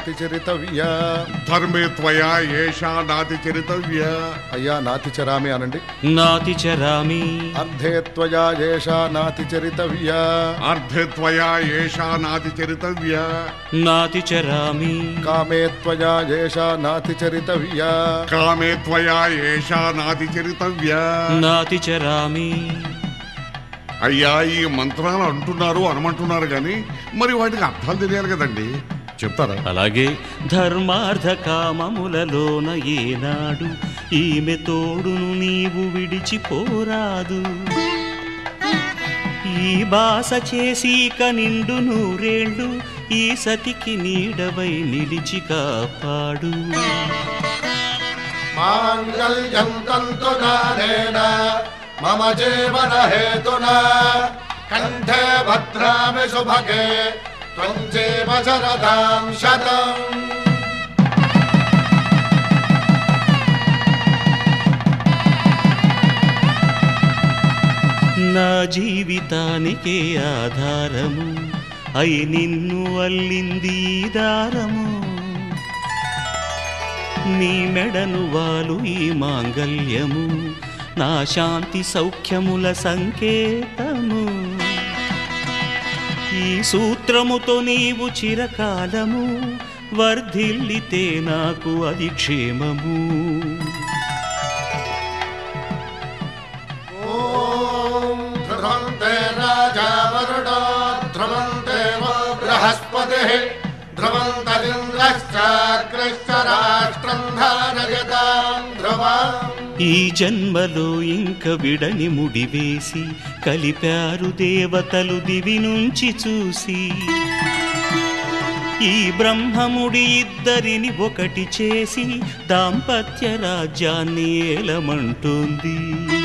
నాతి చరితవ్యా. ధర్మే త్వయా ఏషా నాతి చరితవ్యా. అయ్యా నాతి చరామి అనండి. నాతి చరామి. అర్ధే త్వయా ఏషా నాతి చరితవ్యా. అర్ధే త్వయా ఏషా నాతి చరితవ్యా. నాతి చరామి. కామే త్వయా ఏషా నాతి చరితవ్యా. కామే త్వయా ఏషా నాతి చరితవ్యా. నాతి చరామి. అయ్యా ఈ మంత్రాలు అంటున్నారు అనమంటున్నారు కానీ మరి వాటికి అర్థాలు తెలియాలి కదండి, చెప్తారా? అలాగే ధర్మార్థ కామములలోన ఏనాడు ఈమె తోడును నీవు విడిచిపోరాదు. ఈ బాస చేసి కనిండు నూరేళ్ళు ఈ సతికి నీడవై నిలిచి కాపాడు. మాంగళ్యం తంతునానేన మమ జీవన హేతునా కంఠే భద్రామి శుభగే త్వం జీవ శరదాం శతం. నా జీవితానికే ఆధారము అయి నిన్ను అల్లింది దారము. నీ మెడను వాలు ఈ మాంగళ్యము నా శాంతి సౌఖ్యముల సంకేతము. ఈ సూత్రముతో నీవు చిరకాలము వర్ధిల్లితే నాకు అది క్షేమము. ఓం ధ్రువంతే రాజా వరుణో ధ్రువంతే బృహస్పతిః ధ్రువంతరింద్రశ్చాగ్రశ్చ రాష్ట్రం ధారయతాం ధ్రువం. ఈ జన్మలో ఇంక విడని ముడివేసి కలిపారు దేవతలు దివి నుంచి చూసి. ఈ బ్రహ్మముడి ఇద్దరిని ఒకటి చేసి దాంపత్య రాజ్యాన్ని ఏలమంటుంది.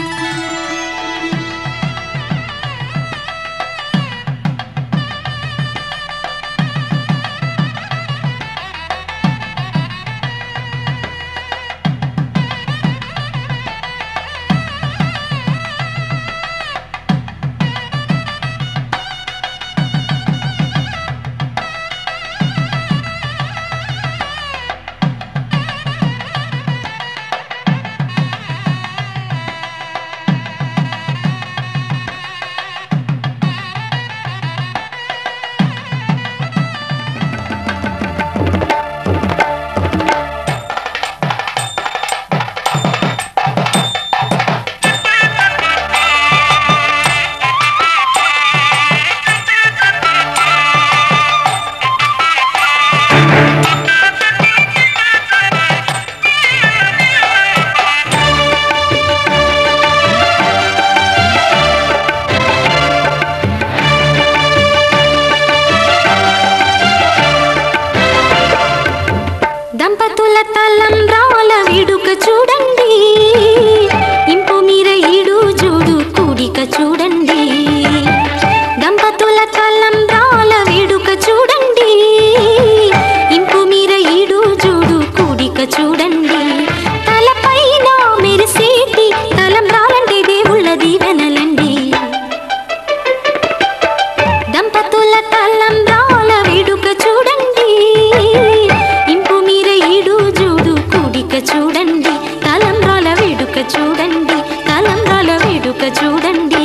దంపతుల తలంబ్రాల వేడుక చూడండి, ఇంపు మీర ఈడు చూడు కూడిక చూడండి. దంపతుల తలంబ్రాల వేడుక చూడండి, ఇంపు మీర ఈడు చూడు కూడిక చూడండి. తలపైన మెరిసేటి తలంబ్రాలంటే దేవుళ్ళ దీవెనలండి. దంపతుల తలంబ్రాల వేడుక చూడండి, ఇంపు మీర ఈడు చూడు కూడిక చూడండి. తలంబ్రాల వేడుక చూడండి, తలంబ్రాల వేడుక చూడండి.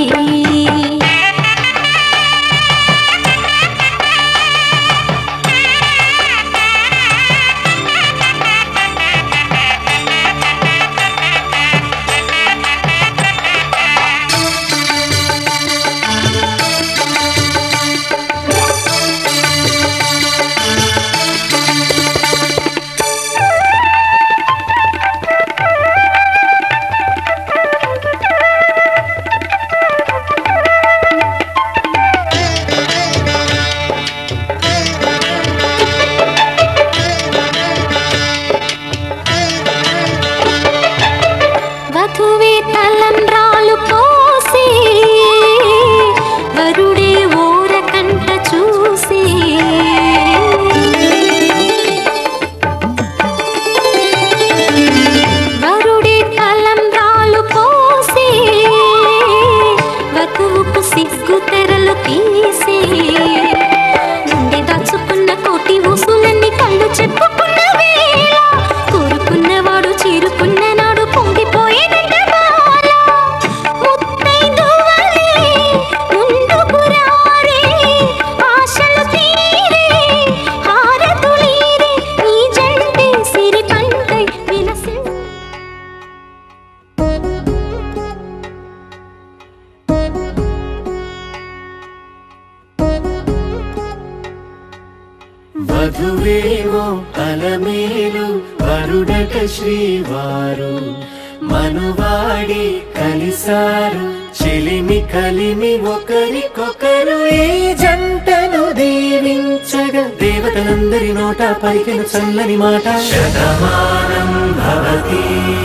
కనక శ్రీవారు మనువాడి కలిసారు చెలిమి కలిమి ఒకరికొకరు ఈ జంటను దీవించగా దేవతలందరి నోట పలికిన చల్లని మాట శతమానం భవతి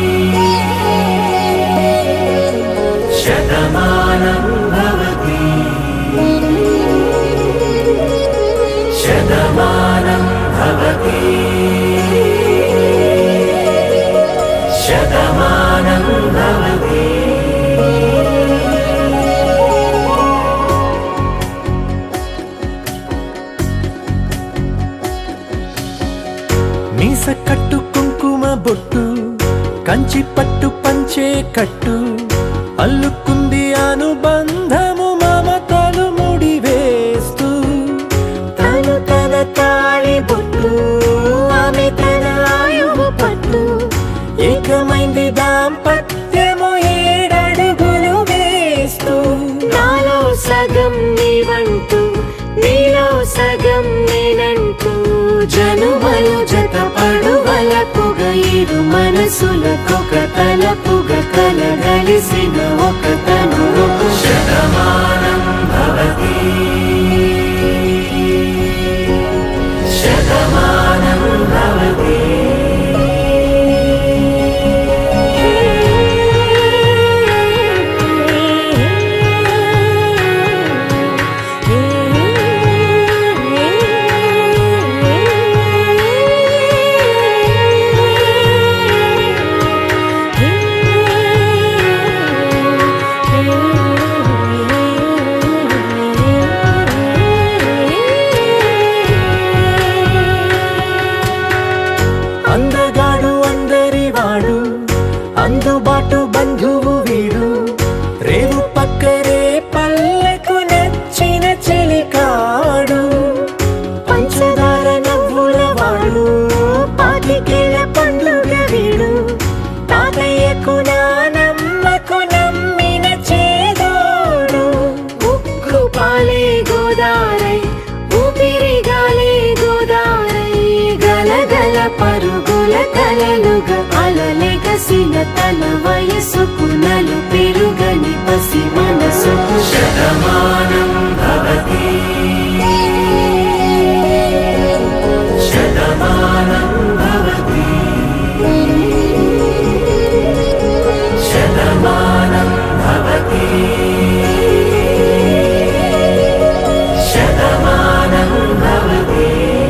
శతమానం భవతి శతమానం భవతి శతమానం భవతి మీస కట్టు కుంకుమ బొట్టు కంచి పట్టు పంచే కట్టు అల్లుకుంది అనుబంధము మమతలు ముడివేస్తూ తను తన తాళి బొట్టు ఆమె తన ఆయువు పట్టు ఏకమైంది దాంపత్యము 7 అడుగులు వేస్తూ నాలో సగం నీవంటూ నీలో సగం నేనంటూ జనుమలు జతపడువలపుగ 7 మనసులకొక తలపుగ కలగలిసిన ఒక తనువు శతమానం భవతి శతమానం భవతి అందుబాటు బంధువు వీడు రేవు పక్కరే పల్లెకు నచ్చిన చెలికాడు పంచదార నవ్వుల వాడు పాతికేల పండ్లుగ వీడు తాతయ్యకు నానమ్మకు నమ్మిన చేదోడు ఉక్కు పాలే గోదారై ఊపిరిగాలే గోదారై గలగల పరుగుల కలలుగా అలలెగసిన తన వయసుకు నలు పెరుగని పసి మనసుకు శతమానం భవతి శతమానం భవతి శతమానం భవతి శతమానం భవతి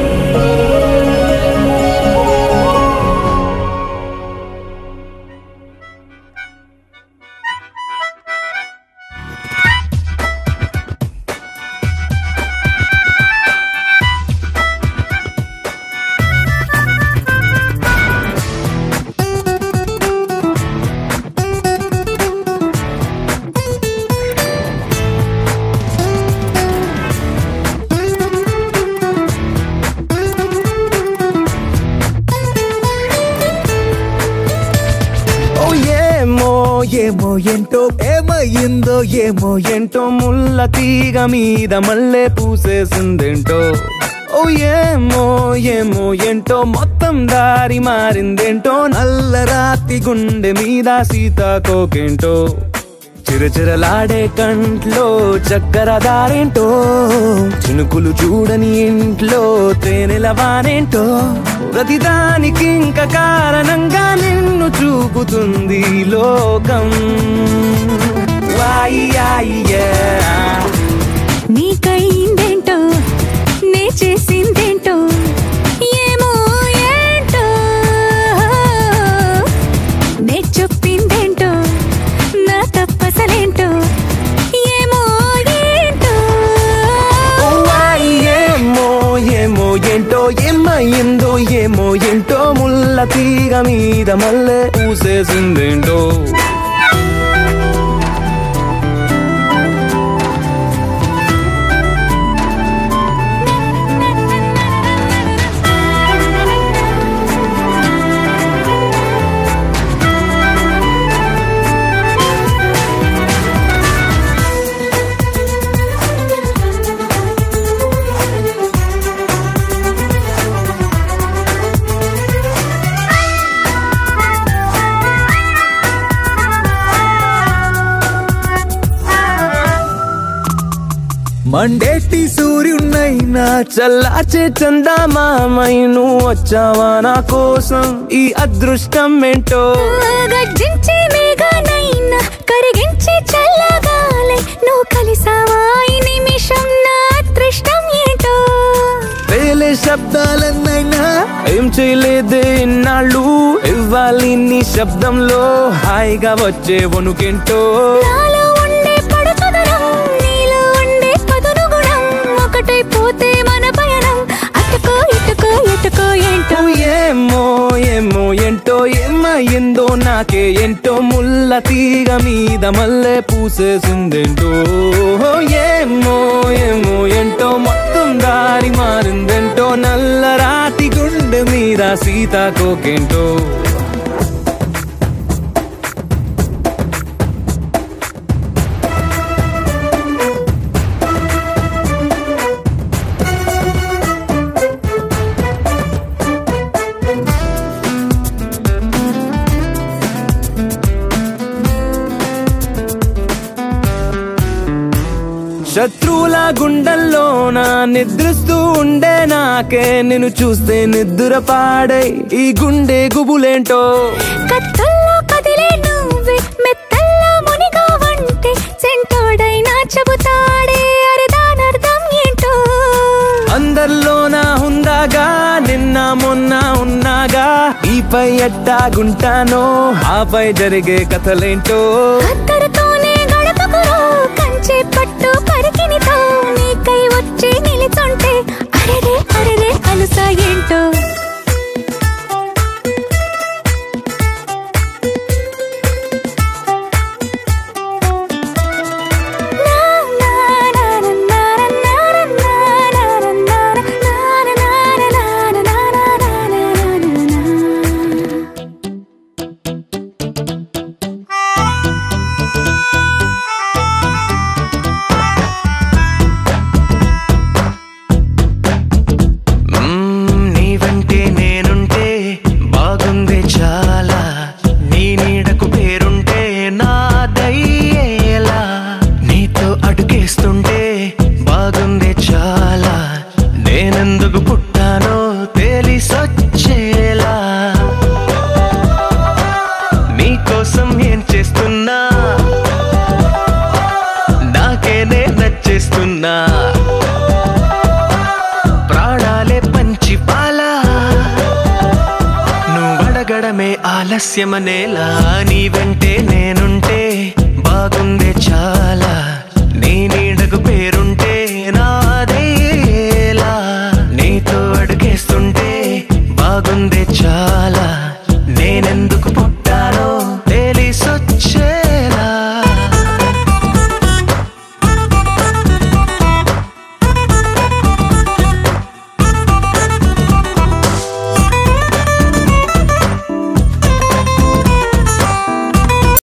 ఏమో ఏంటో ఏమయ్యిందో ఏమో ఏంటో ముల్ల తీగ మీద మళ్ళీ పూసేసిందేంటో ఓ ఏమో ఏమో ఏంటో మొత్తం దారి మారిందేంటో నల్ల రాతి గుండె మీద సీతాకోకేంటో చిరచిరలాడే కంట్లో చక్కెర దారేంటో చినుకులు చూడని ఇంట్లో తేనెల వానేంటో ప్రతిదానికి ఇంక కారణంగా నిన్ను చూపుతుంది లోకం నీకైందేంటో నే చేసిందేంటో ఏమో ఏంటో నే చెప్పిందేంటో నా తప్పసలేంటో ఏమో ఏంటో ఏమో ఏమో ఏంటో ఏమయ్యిందో ఏమో ఏంటో ముల్ల తీగ మీద మళ్ళీ పూసేసిందేంటో మండేటి సూర్యున్నైనా చల్లార్చే చందమామై నువ్వు వచ్చావా నా కోసం ఈ అదృష్టం ఏంటో గర్జించే మేఘనైనా కరిగించే చల్లగాలే నువ్వు కలిసావా ఈ నిమిషం నా అదృష్టం ఏంటో వేలే శబ్దాలన్నైనా ఏం చేయలేదే ఇన్నాళ్ళు ఇవ్వాలి నీ శబ్దంలో హాయిగా వచ్చే వణుకేంటో నాలో ఉండే పడుతుదనం నీలో ఉండే పదును గుణం ఒకటైపోతే మన పయనం అటుకో ఇటుకో ఎటుకో ఏంటో ఏమో ఏమో ఏంటో ఏమయ్యిందో నాకే ఏంటో ముల్ల తీగ మీద మల్లె పూసేసిందేంటో ఏమో ఏమో ఏంటో మొత్తం దారి మారిందేంటో నల్ల రాతి గుండె మీద సీతాకోకేంటో శత్రువుల గుండెల్లోన నిద్రిస్తూ ఉండే నాకే నిన్ను చూస్తే నిద్ర పాడై ఈ గుండె గుబులేంటో కత్తుల్లో కదిలే నువ్వే మెత్తల్లో మునిగా వంటే చెంటోడైనా చెబుతాడే అరదానర్థం ఏంటో అందరిలోన ఉందాగా నిన్న మొన్న ఉన్నాగా ఈపై ఎట్టాగుంటానో ఆపై జరిగే కథలేంటో అక్కడితోనే గడపకురో కంచే పట్టు పరికినితో నీకై వచ్చి నిలిచుంటే అరెరే అరెరే అలుసా ఏంటో ప్రాణాలే పంచి పాలా నువ్వడగడమే ఆలస్యమనేలా నీ వెంటే నేనుంటే బాగుందే చాలా నీ నీడకు పేరు